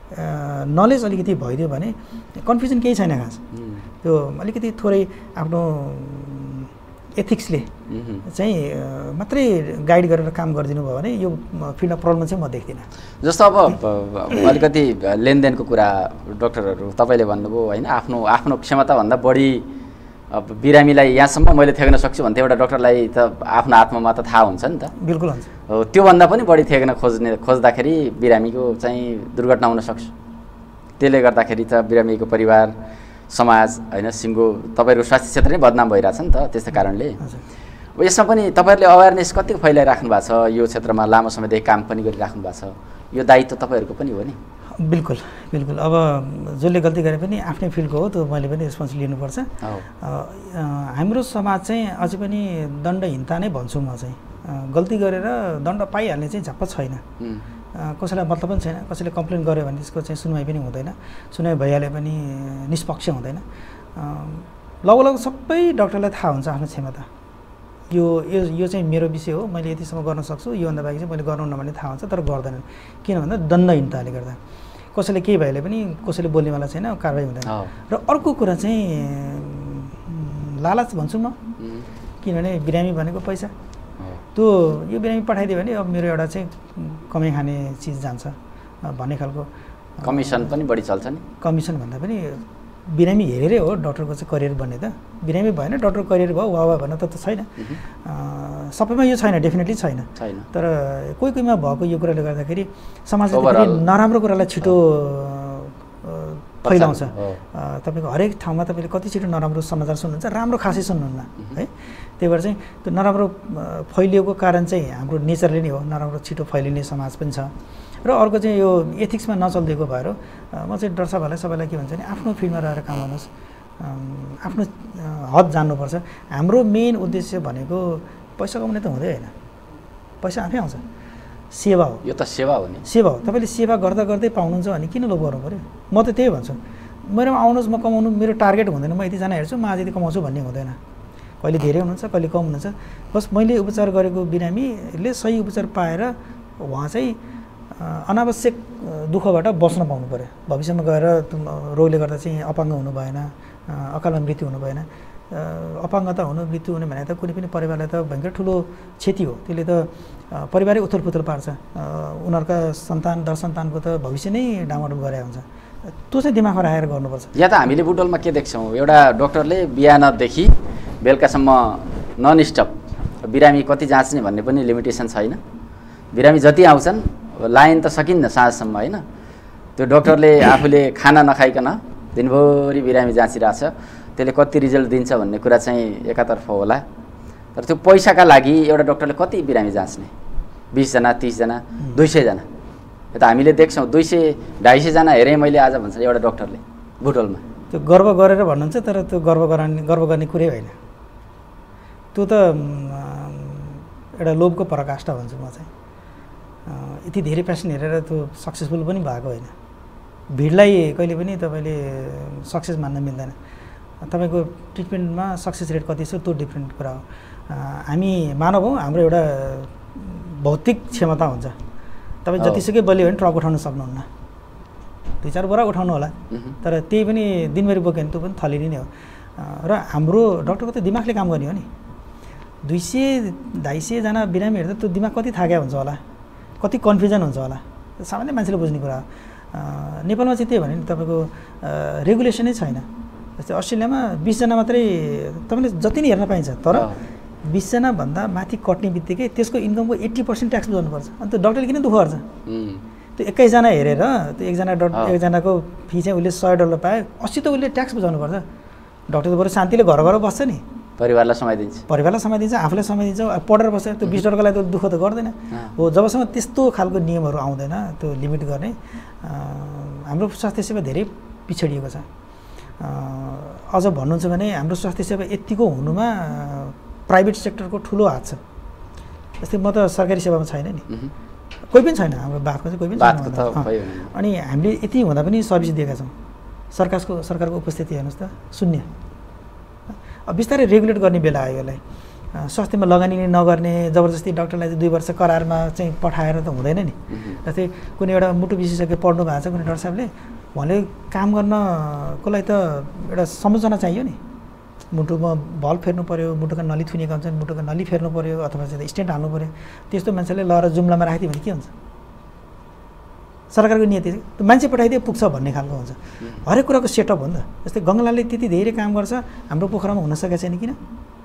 नलेज अलिकति भइदियो भने कन्फ्युजन केही छैन खास। त्यो अलिकति थोरै आफ्नो एथिक्सले चाहिँ मात्रै गाइड गरेर काम गरिदिनु भयो भने यो फिल्डमा प्रब्लम चाहिँ म देख्दिनँ। जस्तो अब अलिकति लेनदेनको कुरा डक्टरहरू तपाईँले भन्नुभयो होइन, आफ्नो आफ्नो क्षमताभन्दा बढी अब बिरामीलाई यहाँसम्म मैले थेग्न सक्छु भने एउटा डक्टरलाई त आफ्नो आत्मामा त थाहा हुन्छ नि त। बिल्कुल हुन्छ। हो, त्योभन्दा पनि बढी थेग्न खोज्ने खोज्दाखेरि बिरामीको चाहिँ दुर्घटना हुनसक्छ। त्यसले गर्दाखेरि त बिरामीको परिवार, समाज होइन, सिङ्गो तपाईँहरूको स्वास्थ्य क्षेत्र नै बदनाम भइरहेछ नि त। त्यस्तो कारणले अब यसमा पनि तपाईँहरूले अवेरनेस कतिको फैलाइराख्नु भएको छ, यो क्षेत्रमा लामो समयदेखि काम पनि गरिराख्नु भएको छ, यो दायित्व तपाईँहरूको पनि हो नि? बिल्कुल बिल्कुल। अब जसले गल्ती गरे पनि आफ्नै फिल्डको हो, त्यो मैले पनि रेस्पोन्सिबिलिटी लिनुपर्छ। हाम्रो समाज चाहिँ अझै पनि दण्डहीनता नै भन्छु म चाहिँ। गल्ती गरेर दण्ड पाइहाल्ने चाहिँ झप्प छैन, कसैलाई मतलब पनि छैन। कसैले कम्प्लेन गर्यो भने त्यसको चाहिँ सुनवाई पनि हुँदैन, सुनवाई भइहाल्यो पनि निष्पक्ष हुँदैन। लगभग सबै डक्टरलाई थाहा हुन्छ आफ्नो क्षमता, यो यो यो चाहिँ मेरो विषय हो, मैले यतिसम्म गर्न सक्छु, योभन्दा बाहेक चाहिँ मैले गर्नुहुन्न भन्ने थाहा हुन्छ, तर गर्दैनन्। किन भन्दा दण्डहीनताले गर्दा कसैले केही भइहाल्यो पनि कसैले बोल्नेवाला छैन, कारवाही हुँदैन। र अर्को कुरा चाहिँ लालच भन्छु म, किनभने बिरामी भनेको पैसा। त्यो यो बिरामी पठाइदियो भने अब मेरो एउटा चाहिँ कमाइ खाने चिज जान्छ भन्ने खालको कमिसन पनि बढी चल्छ नि। कमिसन भन्दा पनि बिरामी हेरेरै हो डक्टरको चाहिँ करियर बन्ने त। बिरामी भएन डक्टर करियर भयो वा वा भन्न त त छैन, सबैमा यो छैन, डेफिनेटली छैन। तर कोही कोहीमा भएको यो कुराले गर्दाखेरि समाजले नराम्रो कुरालाई छिटो फैलाउँछ। तपाईँको हरेक ठाउँमा तपाईँले कति छिटो नराम्रो समाचार सुन्नुहुन्छ, राम्रो खासै सुन्नुहुन्न है। त्यही भएर चाहिँ त्यो नराम्रो फैलिएको कारण चाहिँ हाम्रो नेचरले नै हो, नराम्रो छिटो फैलिने समाज पनि छ। र अर्को चाहिँ यो एथिक्समा नचलिदिएको भएर म चाहिँ डक्टर साहबहरूलाई सबैलाई के भन्छ भने आफ्नो फिल्डमा रहेर काम गर्नुहोस्, आफ्नो हद जान्नुपर्छ। हाम्रो मेन उद्देश्य भनेको पैसा कमाउने त हुँदै होइन, पैसा आफै आउँछ, सेवा हो। यो त सेवा हो नि, सेवा हो। तपाईँले सेवा गर्दा गर्दै पाउनुहुन्छ भने किन लोभ गर्नु पऱ्यो? म त त्यही भन्छु, मेरोमा आउनुहोस्, म कमाउनु, मेरो टार्गेट हुँदैन म यतिजना हेर्छु म आज यति कमाउँछु भन्ने हुँदैन। कहिले धेरै हुनुहुन्छ, कहिले कम हुनुहुन्छ। बस मैले उपचार गरेको बिरामीले सही उपचार पाएर उहाँ चाहिँ अनावश्यक दुःखबाट बस्न पाउनु पऱ्यो। भविष्यमा गएर रोगले गर्दा चाहिँ अपाङ्ग हुनु भएन, अकालमा मृत्यु हुनु भएन। अपाङ्गता हुनु, मृत्यु हुने भने त कुनै पनि परिवारलाई त भयङ्कर ठुलो क्षति हो, त्यसले त परिवारै उथलपुथल पार्छ। उनीहरूका सन्तान दर सन्तानको त भविष्य नै डामाडोल गरे हुन्छ। त्यो चाहिँ दिमागमा राखेर गर्नुपर्छ। यहाँ त हामीले बुटोलमा के देख्छौँ, एउटा डक्टरले बिहानदेखि बेलुकासम्म नन स्टप बिरामी कति जाँच्ने भन्ने पनि लिमिटेसन छैन। बिरामी जति आउँछन् लाइन त सकिन्न साँझसम्म होइन। त्यो डक्टरले आफूले खाना नखाइकन दिनभरि बिरामी जाँचिरहेछ, त्यसले कति रिजल्ट दिन्छ भन्ने कुरा चाहिँ एकातर्फ होला। तर त्यो पैसाका लागि एउटा डक्टरले कति बिरामी जाँच्ने, बिसजना तिसजना दुई सयजना यो त हामीले देख्छौँ। दुई सय ढाई सयजना हेरेँ मैले आज भन्छ एउटा डक्टरले बुटोलमा। त्यो गर्व गरेर भन्नुहुन्छ, तर त्यो गर्व गर्ने गर्व गर्ने कुरै होइन। त्यो त एउटा लोभको पराकाष्ठा भन्छु म चाहिँ। यति धेरै पेसेन्ट हेरेर त्यो सक्सेसफुल पनि भएको होइन। भिडलाई कहिले पनि तपाईँले सक्सेस मान्न मिल्दैन। तपाईँको ट्रिटमेन्टमा सक्सेस रेट कति छ त्यो डिफ्रेन्ट कुरा हो। हामी मानव हौँ, हाम्रो एउटा भौतिक क्षमता हुन्छ। तपाईँ जतिसुकै बलियो भने ट्रक उठाउन सक्नुहुन्न, दुई चार बोरा उठाउनु होला, तर त्यही पनि दिनभरि बोक्यो भने त्यो पनि थलिने नै हो। र हाम्रो डक्टरको त दिमागले काम गर्ने हो नि। दुई सय ढाई सयजना बिरामी हेर्दा त्यो दिमाग कति थाक्या हुन्छ होला, कति कन्फ्युजन हुन्छ होला, सामान्य मान्छेले बुझ्ने कुरा हो। नेपालमा चाहिँ त्यही भने तपाईँको रेगुलेसनै छैन। जस्तै अस्ट्रेलियामा बिसजना मात्रै तपाईँले जति नै हेर्न पाइन्छ, तर बिसजनाभन्दा माथि कट्ने बित्तिकै त्यसको इन्कमको एट्टी पर्सेन्ट ट्याक्स बुझाउनुपर्छ। अनि त्यो डक्टरले किन दुःख गर्छ? त्यो एक्काइसजना हेरेर त्यो एकजना डक्टर एकजनाको फी चाहिँ उसले सय डलर पाए, अस्सी त उसले ट्याक्स बुझाउनुपर्छ। डक्टर त बरु शान्तिले घर घर बस्छ नि, परिवारलाई समय दिन्छ, परिवारलाई समय दिन्छ, आफूलाई समय दिन्छ, पढेर बस्छ। त्यो बिस डलरको लागि त दुःख त गर्दैन हो। जबसम्म त्यस्तो खालको नियमहरू आउँदैन, त्यो लिमिट गर्ने, हाम्रो स्वास्थ्य सेवा धेरै पिछडिएको छ। अझ भन्नुहुन्छ भने हाम्रो स्वास्थ्य सेवा यतिको हुनुमा प्राइभेट सेक्टरको ठुलो हात छ। जस्तै म त सरकारी सेवामा छैन नि, कोही पनि छैन, हाम्रो बातको चाहिँ कोही पनि छैन। अनि हामीले यति हुँदा पनि सर्भिस दिएका छौँ। सरकारको सरकारको उपस्थिति हेर्नुहोस् त, शून्य। अब बिस्तारै रेगुलेट गर्ने बेला आयो यसलाई। स्वास्थ्यमा लगानी नगर्ने जबरजस्ती डक्टरलाई चाहिँ दुई वर्ष करारमा चाहिँ पठाएर त हुँदैन नि। जस्तै कुनै एउटा मुटु विशेषज्ञ पढ्नु भएको छ कुनै डाक्टर साहबले, उहाँले काम गर्नको लागि त एउटा संरचना चाहियो नि। मुटुमा भल फेर्नु पऱ्यो, मुटुका नली थुनिएका हुन्छन्, मुटुका नली फेर्नु पऱ्यो अथवा चाहिँ स्टेन्ट हाल्नु पऱ्यो। त्यस्तो मान्छेले लएर जुम्लामा राखिदियो भने के हुन्छ? सरकारको नीति त मान्छे पठाइदिए पुग्छ भन्ने खालको हुन्छ। हरेक कुराको सेटअप हो नि त। जस्तै गङ्गालालले त्यति धेरै काम गर्छ, हाम्रो पोखरामा हुन सकेको छैन किन?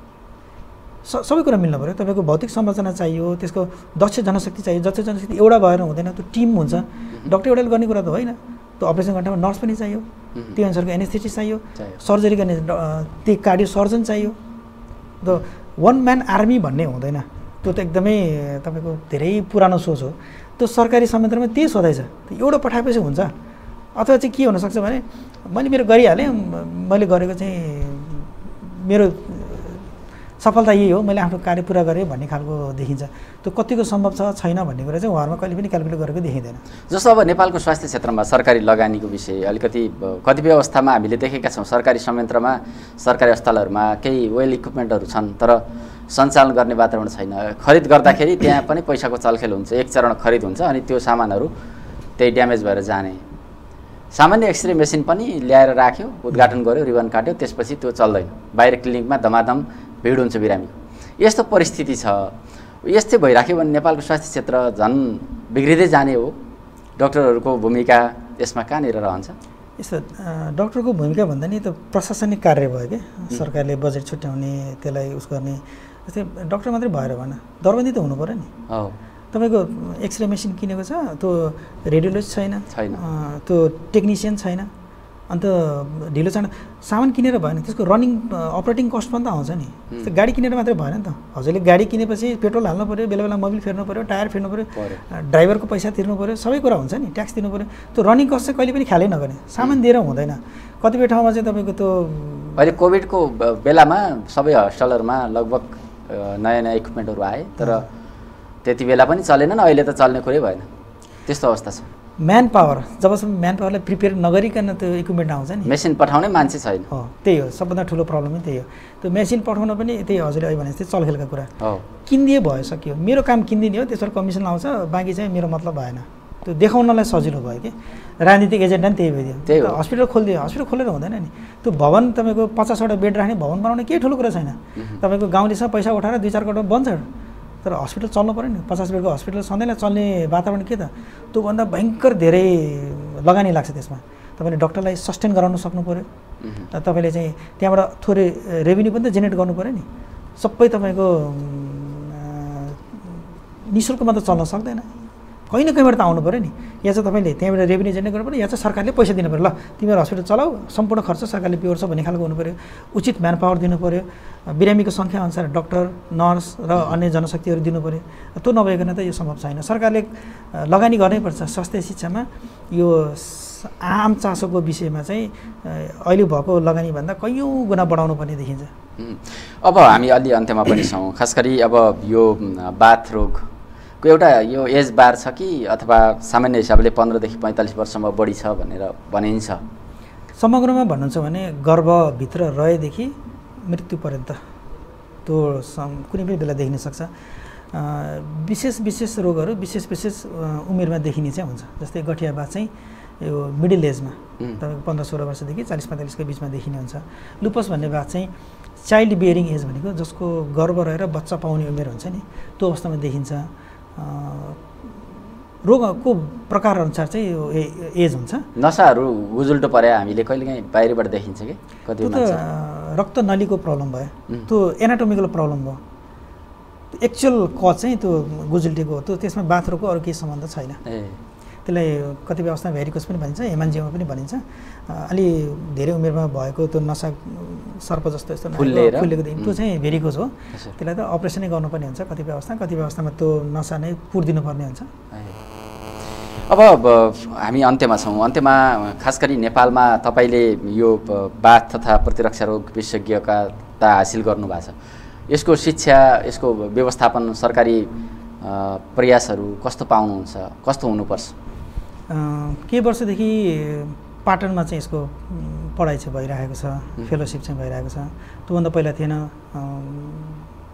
स सबै कुरा मिल्नु पऱ्यो। तपाईँको भौतिक संरचना चाहियो, त्यसको दक्ष जनशक्ति चाहियो। दक्ष जनशक्ति एउटा भएर हुँदैन, त्यो टिम हुन्छ। डक्टर एउटाले गर्ने कुरा त होइन, त्यो अपरेसन गर्ने ठाउँमा नर्स पनि चाहियो, त्यो अनुसारको एनेस्थेटिस्ट चाहियो, सर्जरी गर्ने त्यो कार्डियो सर्जन चाहियो। त वान म्यान आर्मी भन्ने हुँदैन, त्यो त एकदमै तपाईँको धेरै पुरानो सोच हो। त्यो सरकारी संयन्त्रमा त्यही सोधाइ छ, एउटा पठाएपछि हुन्छ। अथवा चाहिँ के हुनसक्छ भने मैले मेरो गरिहालेँ, मैले गरेको चाहिँ मेरो सफलता यही हो, मैले आफ्नो कार्य पुरा गरेँ भन्ने खालको देखिन्छ। त्यो कतिको सम्भव छ छैन भन्ने कुरा चाहिँ उहाँहरूमा कहिले पनि क्यालकुलेट गरेको देखिँदैन। जस्तो अब नेपालको स्वास्थ्य क्षेत्रमा सरकारी लगानीको विषय अलिकति कतिपय अवस्थामा हामीले देखेका छौँ। सरकारी संयन्त्रमा, सरकारी अस्पतालहरूमा केही वेल इक्विपमेन्टहरू छन्, तर सञ्चालन गर्ने वातावरण छैन। खरिद गर्दाखेरि त्यहाँ पनि पैसाको चलखेल हुन्छ, एक चरण खरिद हुन्छ अनि त्यो सामानहरू त्यही ड्यामेज भएर जाने। सामान्य एक्सरे मेसिन पनि ल्याएर राख्यो, उद्घाटन गर्यो, रिबन काट्यो, त्यसपछि त्यो चल्दैन। बाहिर क्लिनिकमा धमाधम भिड हुन्छ बिरामीको। यस्तो परिस्थिति छ। यस्तै भइराख्यो भने नेपालको स्वास्थ्य क्षेत्र झन् बिग्रिँदै जाने हो। डक्टरहरूको भूमिका यसमा कहाँनिर रहन्छ? यस्तो डक्टरको भूमिका भन्दा नि त प्रशासनिक कार्य भयो क्या। सरकारले बजेट छुट्याउने, त्यसलाई उस गर्ने। जस्तै डक्टर मात्रै भएर भएन, दरबन्दी त हुनु पऱ्यो नि। हो, तपाईँको एक्सरे मेसिन किनेको छ, त्यो रेडियोलोजिस्ट छैन, छैन त्यो टेक्निसियन छैन, अन्त ढिलो चाँडो सामान किनेर भएन। त्यसको रनिङ अपरेटिङ कस्ट पनि त आउँछ नि। त्यो गाडी किनेर मात्रै भएन नि त। हजुरले गाडी किनेपछि पेट्रोल हाल्नु पऱ्यो, बेला बेला मोबिल फेर्नु पऱ्यो, टायर फेर्नु पऱ्यो, ड्राइभरको पैसा तिर्नु पऱ्यो, सबै कुरा हुन्छ नि, ट्याक्स दिनु पऱ्यो। त्यो रनिङ कस्ट चाहिँ कहिले पनि ख्यालै नगर्ने। सामान दिएर हुँदैन। कतिपय ठाउँमा चाहिँ तपाईँको त्यो अहिले कोभिडको बेलामा सबै हस्पिटलहरूमा लगभग नयाँ नयाँ इक्विपमेन्टहरू आए, तर त्यति बेला पनि चलेनन्। अहिले त चल्ने कुरै भएन, त्यस्तो अवस्था छ। म्यान पावर, जबसम्म म्यान पावरलाई प्रिपेयर नगरिकन त्यो इक्विपमेन्ट आउँछ नि, मेसिन पठाउने मान्छे छैन। हो, त्यही हो सबभन्दा ठुलो प्रब्लमै त्यही हो। त्यो मेसिन पठाउन पनि त्यही हजुरले अहिले भने जस्तै चलखेलका कुरा हो। किनिदिए भयो, सकियो। मेरो काम किनिदिने हो, त्यसबाट कमिसन आउँछ, बाँकी चाहिँ मेरो मतलब भएन। त्यो देखाउनलाई सजिलो भयो कि राजनीतिक एजेन्डा पनि त्यही भइदियो। त्यही हो, हस्पिटल खोलिदियो, हस्पिटल खोलेर हुँदैन नि। त्यो भवन तपाईँको पचासवटा बेड राख्ने भवन बनाउने केही ठुलो कुरा छैन। तपाईँको गाउँलेसँग पैसा उठाएर दुई चार करोड बन्छ, तर हस्पिटल चल्नु पऱ्यो नि। पचास बेडको हस्पिटल सधैँलाई चल्ने वातावरण के त? त्योभन्दा भयङ्कर धेरै लगानी लाग्छ त्यसमा। तपाईँले डक्टरलाई सस्टेन गराउन सक्नु पऱ्यो, तपाईँले चाहिँ त्यहाँबाट थोरै रेभेन्यू पनि त जेनेरेट गर्नु पऱ्यो नि। सबै तपाईँको नि शुल्कमा त चल्न सक्दैन, कहीँ न कहीँबाट त आउनु पऱ्यो नि। या चाहिँ तपाईँले त्यहाँबाट रेभेन्यू जेनेरेट गर्नु पऱ्यो, या चाहिँ सरकारले पैसा दिनु पऱ्यो। ल तिमीहरू हस्पिटल चलाऊ, सम्पूर्ण खर्च सरकारले बेहोर छ भन्ने खालको हुनु पऱ्यो। उचित म्यान पावर दिनु पऱ्यो, बिरामीको सङ्ख्या अनुसार डक्टर, नर्स र अन्य जनशक्तिहरू दिनु पऱ्यो। त्यो नभइकन त यो सम्भव छैन। सरकारले लगानी गर्नैपर्छ स्वास्थ्य शिक्षामा। यो आम चासोको विषयमा चाहिँ अहिले भएको लगानीभन्दा कैयौँ गुणा बढाउनु पर्ने देखिन्छ। अब हामी अलि अन्त्यमा पनि छौँ। खास गरी अब यो बाथ रोग को एउटा यो एज बार छ कि अथवा सामान्य हिसाबले पन्ध्रदेखि पैँतालिस वर्षमा बढी छ भनेर भनिन्छ? समग्रमा भन्नुहुन्छ भने गर्भभित्र रहेदेखि मृत्युपर्यन्त त्यो कुनै पनि बेला देखिन सक्छ। विशेष विशेष रोगहरू विशेष विशेष उमेरमा देखिने चाहिँ हुन्छ। जस्तै गठियाबाथ चाहिँ यो मिडल एजमा तपाईँको पन्ध्र सोह्र वर्षदेखि चालिस पैँतालिसको बिचमा देखिने हुन्छ। लुपस भन्ने बात चाहिँ चाइल्ड बियरिङ एज भनेको जसको गर्भ रहेर बच्चा पाउने उमेर हुन्छ नि, त्यो अवस्थामा देखिन्छ। रोगको प्रकार अनुसार चाहिँ यो एज हुन्छ। नसाहरू गुजुल्टो परे हामीले कहिलेकाहीँ बाहिरबाट देखिन्छ कि कति त्यो त रक्त नलीको प्रब्लम भयो, त्यो एनाटोमिकल प्रब्लम भयो। एक्चुअल कज चाहिँ त्यो गुजुल्टेको हो, त्यो त्यसमा बाथरुमको अरू केही सम्बन्ध छैन। त्यसलाई कतिपय अवस्थामा भेरिकोस पनि भनिन्छ, हेमान्जियोमा पनि भनिन्छ। अलि धेरै उमेरमा भएको त्यो नसा सर्प जस्तो यस्तो फुलेको देखि त्यो चाहिँ भेरिकोस हो। त्यसलाई त अपरेसनै गर्नुपर्ने हुन्छ कतिपय अवस्था, कतिपय अवस्थामा त्यो नसा नै पुर्दिनु पर्ने हुन्छ। अब हामी अन्त्यमा छौँ। अन्त्यमा खास गरी नेपालमा तपाईँले यो बाथ तथा प्रतिरक्षा रोग विशेषज्ञता हासिल गर्नुभएको छ। यसको शिक्षा, यसको व्यवस्थापन, सरकारी प्रयासहरू कस्तो पाउनुहुन्छ, कस्तो हुनुपर्छ? केही वर्षदेखि पाटनमा चाहिँ यसको पढाइ चाहिँ भइरहेको छ, फेलोसिप चाहिँ भइरहेको छ। त्योभन्दा पहिला थिएन।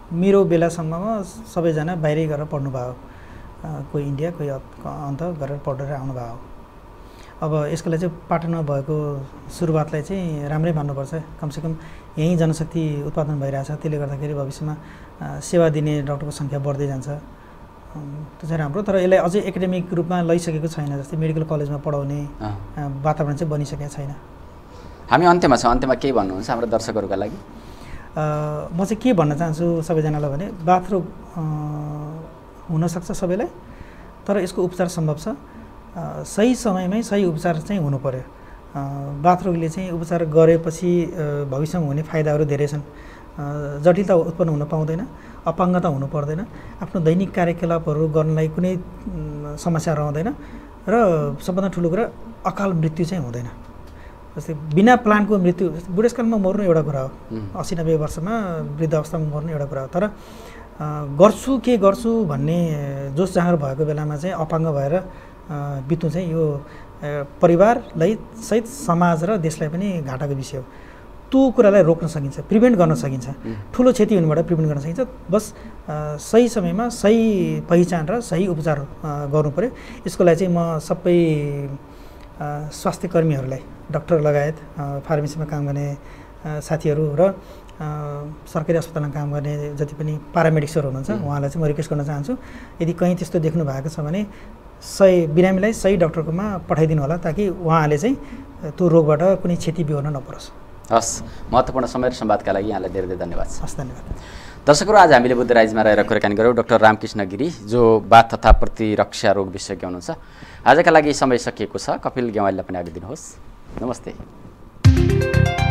मेरो बेलासम्ममा सबैजना बाहिरै गएर पढ्नुभयो, कोही इन्डिया कोही अन्त गरेर पढेर आउनुभयो। अब यसको लागि चाहिँ पाटनमा भएको सुरुवातलाई चाहिँ राम्रै मान्नुपर्छ। कमसेकम यहीँ जनशक्ति उत्पादन भइरहेछ, त्यसले गर्दाखेरि भविष्यमा सेवा दिने डाक्टरको सङ्ख्या बढ्दै जान्छ, त्यो चाहिँ राम्रो। तर यसलाई अझै एकाडेमिक रूपमा लैसकेको छैन, जस्तै मेडिकल कलेजमा पढाउने वातावरण चाहिँ बनिसकेको छैन। हामी अन्त्यमा छौँ, अन्त्यमा केही भन्नुहुन्छ हाम्रो दर्शकहरूका लागि? म चाहिँ के भन्न चाहन्छु सबैजनालाई भने बाथरोग हुनसक्छ सबैलाई, तर यसको उपचार सम्भव छ। सही समयमै सही उपचार चाहिँ हुनु पर्यो। बाथरोगले चाहिँ उपचार गरेपछि भविष्यमा हुने फाइदाहरू धेरै छन्। जटिलता उत्पन्न हुन पाउँदैन, अपाङ्गता हुनु पर्दैन, आफ्नो दैनिक कार्यकलापहरू गर्नलाई कुनै समस्या रहँदैन, र सबभन्दा ठुलो कुरा अकाल मृत्यु चाहिँ हुँदैन। जस्तै बिना प्लानको मृत्यु बुढेसकालमा मर्नु एउटा कुरा हो, असी नब्बे वर्षमा वृद्ध अवस्थामा मर्नु एउटा कुरा हो। तर गर्छु के गर्छु भन्ने जोस जाँगर भएको बेलामा चाहिँ अपाङ्ग भएर बित्नु चाहिँ यो परिवारलाई सहित समाज र देशलाई पनि घाटाको विषय हो। त्यो कुरालाई रोक्न सकिन्छ, प्रिभेन्ट गर्न सकिन्छ, ठुलो क्षति हुनुबाट प्रिभेन्ट गर्न सकिन्छ। बस सही समयमा सही पहिचान र सही उपचार गर्नु पऱ्यो। यसको लागि चाहिँ म सबै स्वास्थ्य कर्मीहरूलाई, डाक्टर लगायत फार्मेसीमा काम गर्ने साथीहरू र सरकारी अस्पतालमा काम गर्ने जति पनि प्यारामेडिक्सहरू हुनुहुन्छ उहाँलाई चाहिँ म रिक्वेस्ट गर्न चाहन्छु, यदि कहीँ त्यस्तो देख्नु भएको छ भने सही बिरामीलाई सही डाक्टरकोमा पठाइदिनु होला, ताकि उहाँले चाहिँ त्यो रोगबाट कुनै क्षति बिहोर्न नपरोस्। हस्, महत्त्वपूर्ण समय र संवादका लागि यहाँलाई धेरै धेरै धन्यवाद। हस्, धन्यवाद। दर्शकहरू, आज हामीले बुद्ध राइजमा रहेर कुराकानी गऱ्यौँ डाक्टर रामकृष्ण गिरी, जो बाथ तथा प्रतिरक्षा रोग विशेषज्ञ हुनुहुन्छ। आजका लागि समय सकिएको छ। कपिल गेवालीलाई पनि आज्ञा दिनुहोस्। नमस्ते।